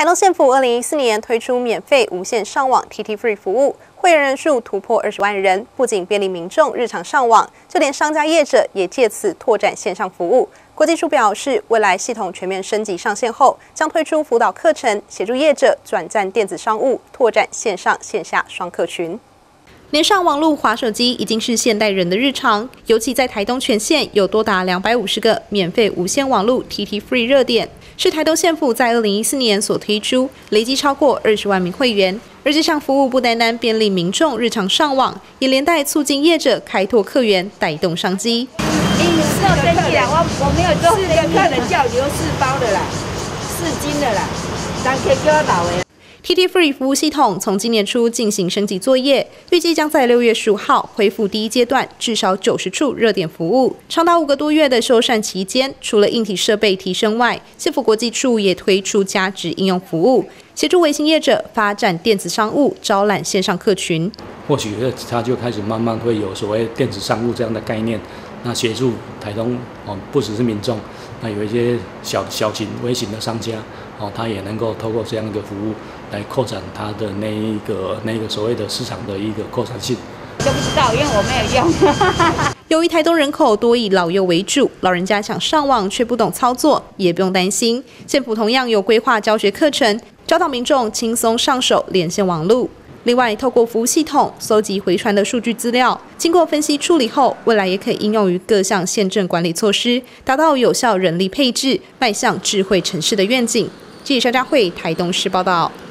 东县府2014年推出免费无线上网 TT Free 服务，会员人数突破20万人，不仅便利民众日常上网，就连商家业者也借此拓展线上服务。国际处表示，未来系统全面升级上线后，将推出辅导课程，协助业者转战电子商务，拓展线上线下双客群。连上网路、滑手机已经是现代人的日常，尤其在台东全县有多达250个免费无线网路 TT Free 热点，是台东县府在2014年所推出，累计超过20万名会员。而这项服务不单单便利民众日常上网，也连带促进业者开拓客源，带动商机。 做生意啦，我没有做4个客人叫留4包的啦，4斤的啦，当客叫老的。 TT Free 服务系统从今年初进行升级作业，预计将在6月15号恢复第一阶段至少90处热点服务。长达5个多月的修缮期间，除了硬体设备提升外，县府国际处也推出加值应用服务，协助微型业者发展电子商务，招揽线上客群。 或许它就开始慢慢会有所谓电子商务这样的概念，那协助台东不只是民众，那有一些小型微型的商家他也能够透过这样一个服务来扩展它的那一个所谓的市场的一个扩展性。 就不知道，因为我没有用。 由于台东人口多以老幼为主，老人家想上网却不懂操作，也不用担心。县府同样有规划教学课程，教导民众轻松上手连线网路。另外，透过服务系统搜集回传的数据资料，经过分析处理后，未来也可以应用于各项县政管理措施，达到有效人力配置，迈向智慧城市的愿景。记者肖佳慧台东市报道。